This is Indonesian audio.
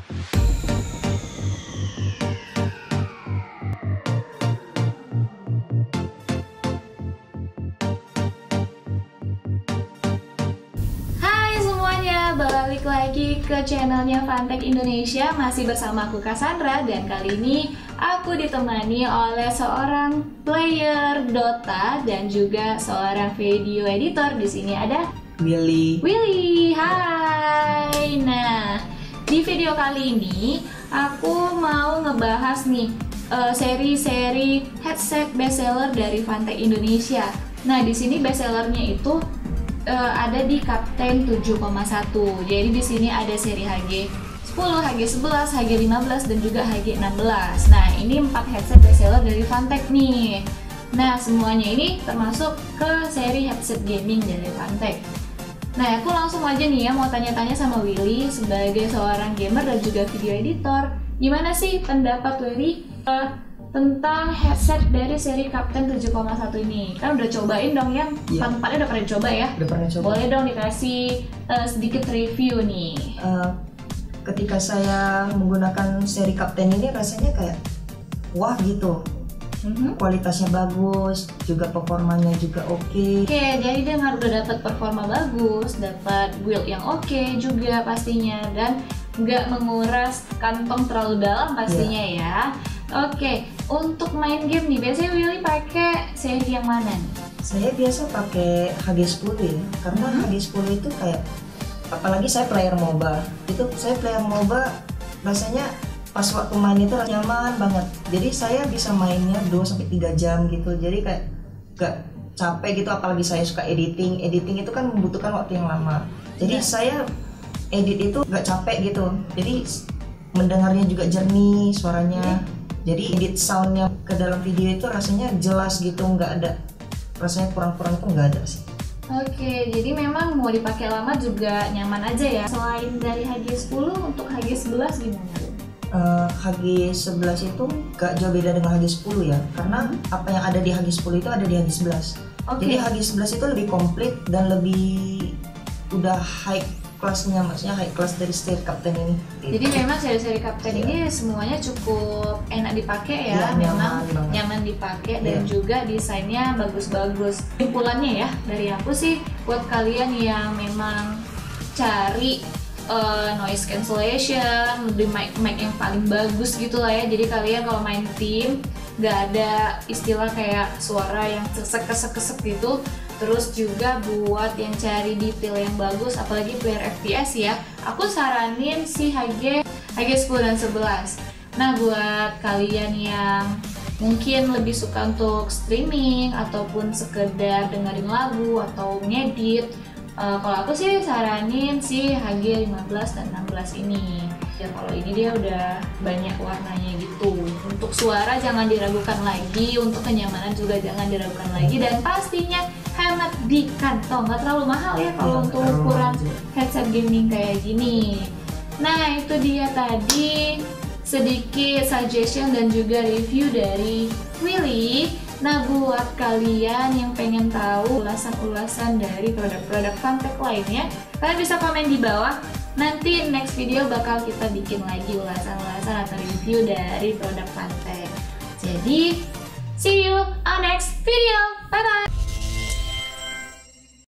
Balik lagi ke channelnya Fantech Indonesia, masih bersama aku Cassandra, dan kali ini aku ditemani oleh seorang player Dota dan juga seorang video editor. Di sini ada Willy. Hai. Nah, di video kali ini aku mau ngebahas nih seri-seri headset bestseller dari Fantech Indonesia. Nah, di sini bestsellernya itu ada di Kapten 7,1. Jadi di sini ada seri HG10, HG11, HG15 dan juga HG16. Nah, ini 4 headset bestseller dari Fantech nih. Nah, semuanya ini termasuk ke seri headset gaming dari Fantech. Nah, aku langsung aja nih ya mau tanya-tanya sama Willy sebagai seorang gamer dan juga video editor. Gimana sih pendapat Willy tentang headset dari seri Kapten 7,1 ini? Kan udah cobain dong ya? Tempatnya udah pernah coba ya? Udah pernah coba. Boleh dong dikasih sedikit review nih. Ketika saya menggunakan seri Kapten ini rasanya kayak wah gitu. Kualitasnya bagus, juga performanya juga oke. Oke, jadi dia udah dapat performa bagus, dapat build yang oke juga pastinya, dan nggak menguras kantong terlalu dalam pastinya ya. Oke, untuk main game nih, biasanya Willy pakai seri yang mana nih? Saya biasa pakai HG10 ya, karena HG10 itu kayak, apalagi saya player MOBA, rasanya pas waktu main itu nyaman banget. Jadi saya bisa mainnya 2-3 jam gitu, jadi kayak gak capek gitu, apalagi saya suka editing itu kan membutuhkan waktu yang lama. Jadi saya edit itu gak capek gitu, jadi mendengarnya juga jernih suaranya. Jadi edit soundnya ke dalam video itu rasanya jelas gitu, nggak ada rasanya kurang-kurang itu nggak ada sih. Oke, jadi memang mau dipakai lama juga nyaman aja ya. Selain dari HG10, untuk HG11 gimana? HG11 itu nggak jauh beda dengan HG10 ya, karena apa yang ada di HG10 itu ada di HG11. Jadi HG11 itu lebih komplit dan lebih udah high kelasnya, maksudnya high class dari seri Kapten ini. Jadi memang seri-seri Kapten ini semuanya cukup enak dipakai ya, memang nyaman dipakai dan juga desainnya bagus-bagus. Simpulannya ya dari aku sih, buat kalian yang memang cari noise cancellation, lebih mic yang paling bagus gitu lah ya. Jadi kalian kalau main tim nggak ada istilah kayak suara yang kesek-kesek gitu. Terus juga buat yang cari detail yang bagus, apalagi player FPS ya, aku saranin si HG10 dan 11. Nah, buat kalian yang mungkin lebih suka untuk streaming ataupun sekedar dengerin lagu atau ngedit, kalau aku sih saranin si HG15 dan 16 ini. Ya kalau ini dia udah banyak warnanya gitu. Untuk suara jangan diragukan lagi, untuk kenyamanan juga jangan diragukan lagi, dan pastinya hemat di kantong, nggak terlalu mahal ya kalau untuk ukuran headset gaming kayak gini. Nah, itu dia tadi sedikit suggestion dan juga review dari Willy. Nah, buat kalian yang pengen tahu ulasan-ulasan dari produk-produk Fantech lainnya, kalian bisa komen di bawah. Nanti next video bakal kita bikin lagi ulasan-ulasan atau review dari produk Fantech. Jadi, see you on next video. Bye-bye!